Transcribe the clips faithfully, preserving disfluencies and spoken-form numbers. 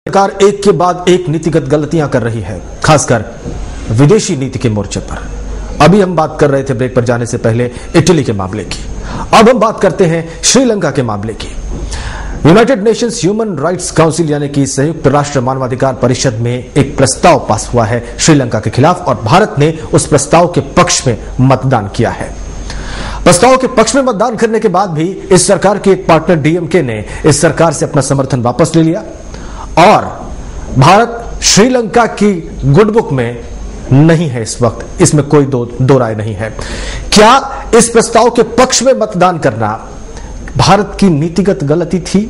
सरकार एक के बाद एक नीतिगत गलतियां कर रही है, खासकर विदेशी नीति के मोर्चे पर। अभी हम बात कर रहे थे ब्रेक पर जाने से पहले इटली के मामले की। अब हम बात करते हैं श्रीलंका के मामले की। United Nations human rights council यानी कि संयुक्त राष्ट्र मानवाधिकार परिषद में एक प्रस्ताव पास हुआ है श्रीलंका के खिलाफ, और भारत ने उस प्रस्ताव के पक्ष में मतदान किया है। प्रस्ताव के पक्ष में मतदान करने के बाद भी इस सरकार के एक पार्टनर डीएमके ने इस सरकार से अपना समर्थन वापस ले लिया और भारत श्रीलंका की गुड बुक में नहीं है इस वक्त। इसमें कोई दो, दो राय नहीं है। क्या इस प्रस्ताव के पक्ष में मतदान करना भारत की नीतिगत गलती थी?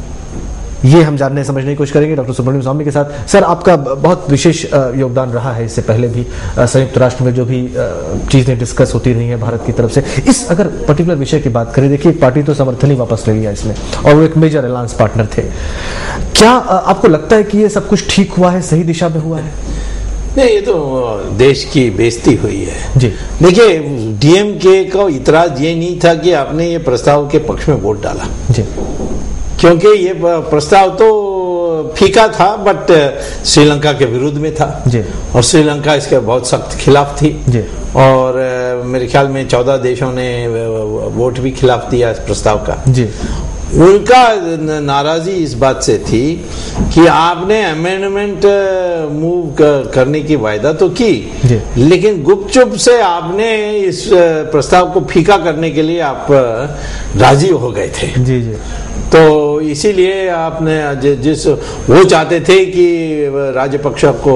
ये हम जानने समझने की कोशिश करेंगे डॉक्टर सुब्रमण्यम स्वामी के साथ। सर, आपका बहुत विशेष योगदान रहा है इससे पहले भी संयुक्त राष्ट्र में जो भी चीजें डिस्कस होती रही हैं भारत की तरफ से। इस अगर पर्टिकुलर विषय की बात करें, देखिए एक पार्टी तो समर्थन ही वापस ले लिया इसमें और वो एक मेजर अलायंस पार्टनर थे। क्या आपको लगता है कि ये सब कुछ ठीक हुआ है, सही दिशा में हुआ है? नहीं, ये तो देश की बेइज्जती हुई है जी। देखिए, डीएमके का इतराज ये नहीं था कि आपने ये प्रस्ताव के पक्ष में वोट डाला जी, क्योंकि ये प्रस्ताव तो फीका था, बट श्रीलंका के विरुद्ध में था जी। और श्रीलंका इसके बहुत सख्त खिलाफ थी जी। और मेरे ख्याल में चौदह देशों ने वोट भी खिलाफ दिया इस प्रस्ताव का जी। उनका नाराजगी इस बात से थी कि आपने अमेंडमेंट मूव करने की वायदा तो की, लेकिन गुपचुप से आपने इस प्रस्ताव को फीका करने के लिए आप राजी हो गए थे। जी जी। तो इसीलिए आपने जिस वो चाहते थे कि राजपक्ष को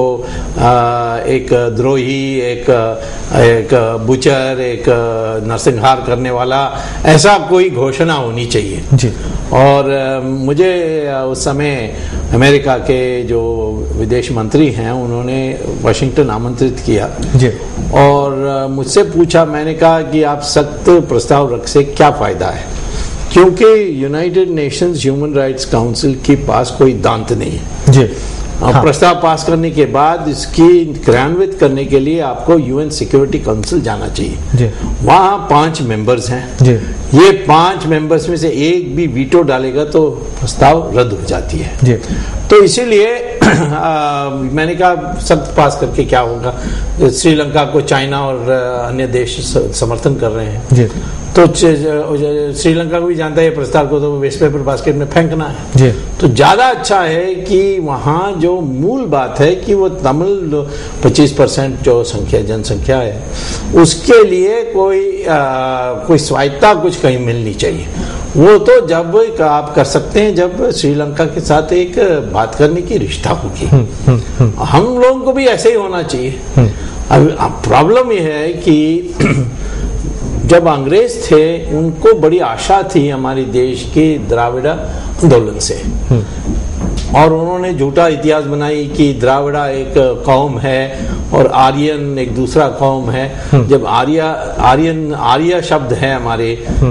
एक द्रोही, एक एक बुचर, एक नरसंहार करने वाला ऐसा कोई घोषणा होनी चाहिए जी। और मुझे उस समय अमेरिका के जो विदेश मंत्री हैं उन्होंने वाशिंगटन आमंत्रित किया जी। और मुझसे पूछा, मैंने कहा कि आप सख्त प्रस्ताव रख से क्या फायदा है, क्योंकि United Nations human rights council के पास कोई दांत नहीं है जी। हाँ। प्रस्ताव पास करने के बाद इसकी क्रियान्वित करने के लिए आपको यूएन सिक्योरिटी काउंसिल जाना चाहिए जी। वहाँ पांच मेंबर्स हैं जी। ये पांच मेंबर्स में से एक भी वीटो डालेगा तो प्रस्ताव रद्द हो जाती है जी। तो इसीलिए मैंने कहा सख्त पास करके क्या होगा, श्रीलंका को चाइना और अन्य देश समर्थन कर रहे हैं जी। तो श्रीलंका को भी जानता है प्रस्ताव को तो वेस्ट पेपर बास्केट में फेंकना है जी। तो ज्यादा अच्छा है कि वहाँ जो मूल बात है कि वो तमिल पच्चीस परसेंट जो संख्या जनसंख्या है उसके लिए कोई आ, कोई स्वायत्ता कुछ कहीं मिलनी चाहिए। वो तो जब आप कर सकते हैं जब श्रीलंका के साथ एक बात करने की रिश्ता होगी। हम लोगों को भी ऐसे ही होना चाहिए। अब प्रॉब्लम यह है कि जब अंग्रेज थे उनको बड़ी आशा थी हमारे देश के द्राविड़ आंदोलन से, और उन्होंने झूठा इतिहास बनाई कि द्राविड़ा एक कौम है और आर्यन एक दूसरा कौम है। जब आर्या आर्यन आर्य शब्द है हमारे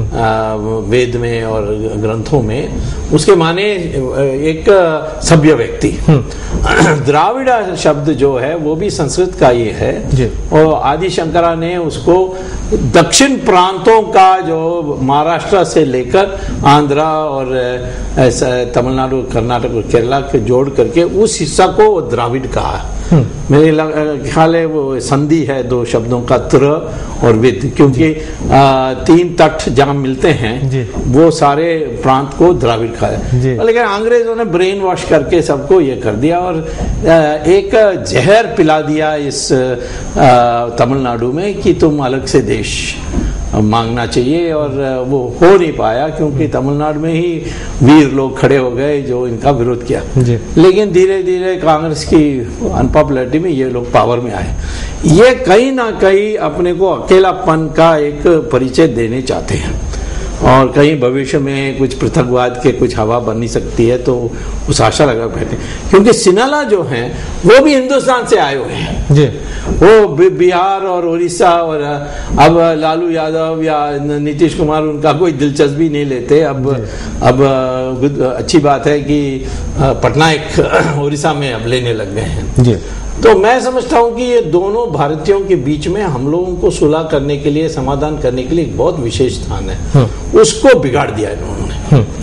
वेद में और ग्रंथों में, उसके माने एक सभ्य व्यक्ति। द्राविड़ा शब्द जो है वो भी संस्कृत का ये है और आदि शंकरा ने उसको दक्षिण प्रांतों का जो महाराष्ट्र से लेकर आंध्रा और तमिलनाडु, कर्नाटक और केरला के जोड़ करके उस हिस्सा को द्राविड कहा। मेरे ख्याल है वो संधि है दो शब्दों का, त्र और विद, क्योंकि आ, तीन तट जहाँ मिलते हैं वो सारे प्रांत को द्राविड़ कहा है। लेकिन अंग्रेजों ने ब्रेन वॉश करके सबको ये कर दिया और आ, एक जहर पिला दिया इस तमिलनाडु में कि तुम अलग से देश मांगना चाहिए, और वो हो नहीं पाया क्योंकि तमिलनाडु में ही वीर लोग खड़े हो गए जो इनका विरोध किया। लेकिन धीरे धीरे कांग्रेस की अनपॉपुलरिटी में ये लोग पावर में आए। ये कहीं ना कहीं अपने को अकेलापन का एक परिचय देने चाहते हैं और कहीं भविष्य में कुछ पृथकवाद के कुछ हवा बनी सकती है तो उस आशा लगा बैठे, क्योंकि सिनाला जो हैं वो भी हिंदुस्तान से आए हुए हैं जी। वो बिहार और उड़ीसा, और अब लालू यादव या नीतीश कुमार उनका कोई दिलचस्पी नहीं लेते। अब अब अच्छी बात है कि पटनायक उड़ीसा में अब लेने लग गए हैं जी। तो मैं समझता हूं कि ये दोनों भारतीयों के बीच में हम लोगों को सुलह करने के लिए, समाधान करने के लिए एक बहुत विशेष स्थान है। उसको बिगाड़ दिया इन्होंने।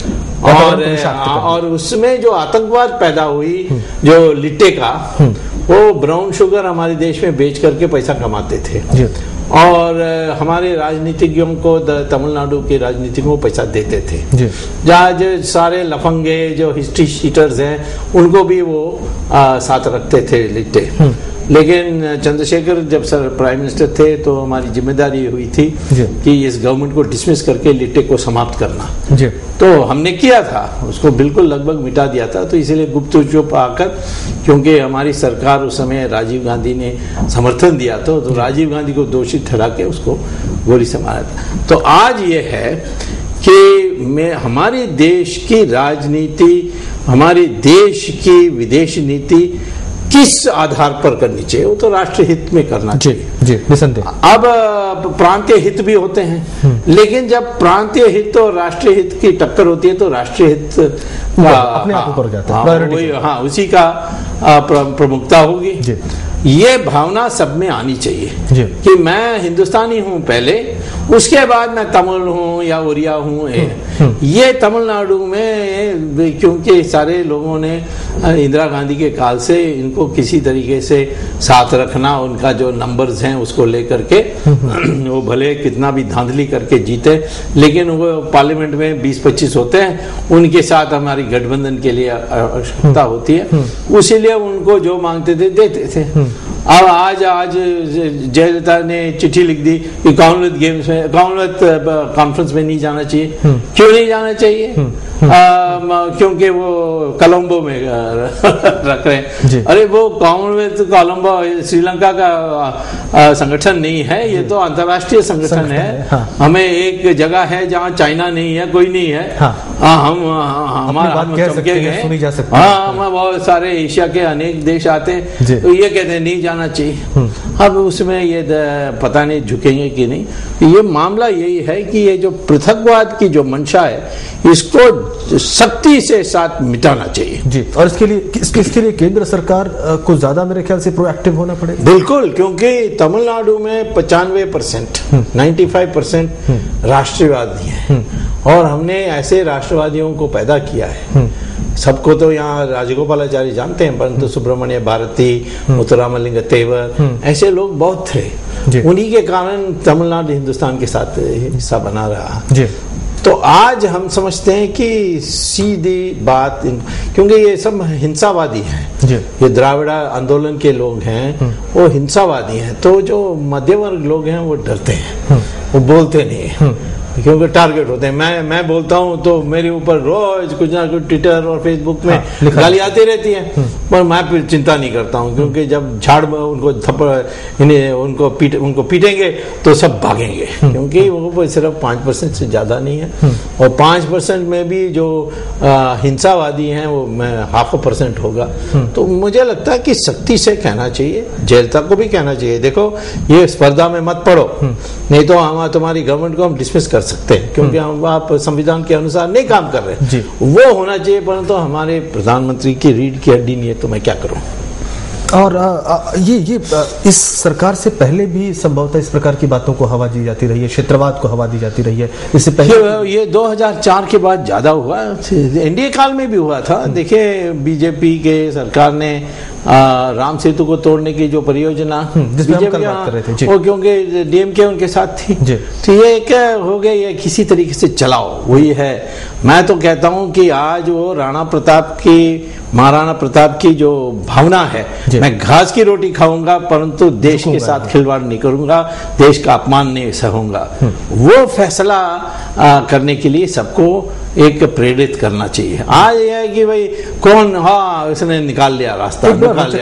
और और उसमें जो आतंकवाद पैदा हुई, जो लिट्टे का, वो ब्राउन शुगर हमारे देश में बेच करके पैसा कमाते थे जी। और हमारे राजनीतिज्ञों को, तमिलनाडु के राजनीतिज्ञों को पैसा देते थे। जहाँ जो सारे लफंगे जो हिस्ट्री शीटर्स हैं उनको भी वो आ, साथ रखते थे लिट्टे। लेकिन चंद्रशेखर जब सर प्राइम मिनिस्टर थे तो हमारी जिम्मेदारी हुई थी कि इस गवर्नमेंट को डिसमिस करके लिट्टे को समाप्त करना जी। तो हमने किया था, उसको बिल्कुल लगभग मिटा दिया था। तो इसीलिए गुप्त चुप आकर, क्योंकि हमारी सरकार उस समय राजीव गांधी ने समर्थन दिया था, तो राजीव गांधी को दोषी ठहरा के उसको गोली से मारा था। तो आज ये है कि मैं हमारे देश की राजनीति, हमारे देश की विदेश नीति किस आधार पर करनी चाहिए, वो तो राष्ट्र हित में करना चाहिए जी, निसंदेह। अब प्रांतीय हित भी होते हैं, लेकिन जब प्रांतीय हित और राष्ट्रीय हित की टक्कर होती है तो राष्ट्रीय हित अपने आप ऊपर जाता है, वही हाँ उसी का प्रमुखता होगी जी। ये भावना सब में आनी चाहिए जी। कि मैं हिंदुस्तानी हूँ पहले, उसके बाद मैं तमिल हूँ या उड़िया हूँ। ये तमिलनाडु में क्योंकि सारे लोगों ने इंदिरा गांधी के काल से इनको किसी तरीके से साथ रखना, उनका जो नंबर्स हैं उसको लेकर के वो भले कितना भी धांधली करके जीते, लेकिन वो पार्लियामेंट में बीस पच्चीस होते हैं, उनके साथ हमारी गठबंधन के लिए आवश्यकता होती है, इसीलिए उनको जो मांगते थे देते थे। अब आज आज जयललिता ने चिट्ठी लिख दी कि कॉमनवेल्थ गेम्स में, कॉमनवेल्थ कॉन्फ्रेंस में नहीं जाना चाहिए। क्यों नहीं जाना चाहिए? आ, क्योंकि वो कोलंबो में रख रहे हैं। अरे वो कॉमनवेल्थ कोलंबो श्रीलंका का संगठन नहीं है, ये तो अंतर्राष्ट्रीय संगठन है। हाँ। हमें एक जगह है जहाँ चाइना नहीं है, कोई नहीं है। हाँ। आ, हम हमारा हम चमके गए। हाँ, बहुत सारे एशिया के अनेक देश आते हैं, तो ये कहते हैं नहीं जाना चाहिए। अब उसमें ये पता नहीं झुकेंगे कि नहीं। ये मामला यही है कि ये जो पृथकवाद की जो मंशा है, इसको सख्ती से साथ मिटाना चाहिए जी। और इसके लिए इसके, इसके लिए केंद्र सरकार को ज्यादा मेरे ख्याल से प्रोएक्टिव होना पड़ेगा। बिल्कुल, क्योंकि तमिलनाडु में पचानवे परसेंट नाइन्टी फाइव परसेंट राष्ट्रवादी हैं, और हमने ऐसे राष्ट्रवादियों को पैदा किया है। सबको तो यहाँ राजगोपालाचारी जानते हैं, परंतु सुब्रमण्य भारती, मुथुरामलिंग तेवर, ऐसे लोग बहुत थे। उन्हीं के कारण तमिलनाडु हिंदुस्तान के साथ हिस्सा बना रहा जी। तो आज हम समझते हैं कि सीधी बात, क्योंकि ये सब हिंसावादी हैं, ये द्राविड़ा आंदोलन के लोग हैं, वो हिंसावादी हैं। तो जो मध्य वर्ग लोग हैं वो डरते हैं, वो बोलते नहीं है, क्योंकि टारगेट होते हैं। मैं मैं बोलता हूँ तो मेरे ऊपर रोज कुछ ना कुछ ट्विटर और फेसबुक में हाँ, गाली आती रहती है, पर मैं फिर चिंता नहीं करता हूँ, क्योंकि जब झाड़ में उनको थप्पड़ इन्हें उनको पीट उनको पीटेंगे तो सब भागेंगे, क्योंकि वो सिर्फ पाँच परसेंट से ज्यादा नहीं है। और पाँच परसेंट में भी जो आ, हिंसावादी हैं वो हाफ परसेंट होगा। तो मुझे लगता है कि सख्ती से कहना चाहिए, जयललिता को भी कहना चाहिए, देखो ये स्पर्धा में मत पड़ो, नहीं तो हम तुम्हारी गवर्नमेंट को हम डिसमिस कर सकते हैं, क्योंकि हम आप संविधान के अनुसार नहीं काम कर रहे। वो होना चाहिए, परंतु तो हमारे प्रधानमंत्री की रीढ़ की हड्डी नहीं है, तो मैं क्या करूं। और आ, आ, ये ये आ, इस सरकार से पहले भी संभवतः इस प्रकार की बातों को हवा दी जाती रही है, क्षेत्रवाद को हवा दी जाती रही है। इससे पहले ये, ये दो हज़ार चार के बाद ज्यादा हुआ, एनडीए काल में भी हुआ था। देखिए बीजेपी के सरकार ने आ, राम सेतु को तोड़ने की जो परियोजना बीजेपी वो, क्योंकि डीएमके उनके साथ थी, तो ये क्या हो गया, ये किसी तरीके से चलाओ, वही है। मैं तो कहता हूं कि आज वो राणा प्रताप की, महाराणा प्रताप की जो भावना है, मैं घास की रोटी खाऊंगा परंतु देश के साथ खिलवाड़ नहीं करूंगा, देश का अपमान नहीं सहूंगा, वो फैसला आ, करने के लिए सबको एक प्रेरित करना चाहिए। आज यह है कि भाई कौन, हाँ उसने निकाल लिया रास्ता, निकाल लिया।